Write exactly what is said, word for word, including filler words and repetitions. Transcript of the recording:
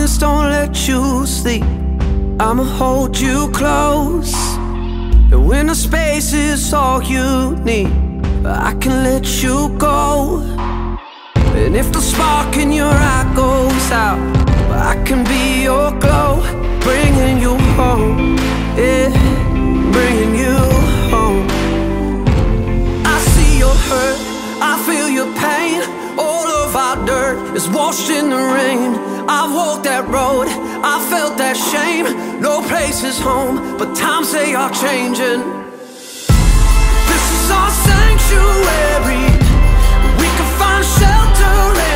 darkness don't let you sleep, I'ma hold you close. And when the space is all you need, I can let you go. And if the spark in your eye goes out, I can be your glow, bringing you home, yeah, bringing you home. I see your hurt, I feel your pain. All of our dirt is washed in the rain. I've walked that road, I felt that shame. No place is home, but times they are changing. This is our sanctuary, we can find shelter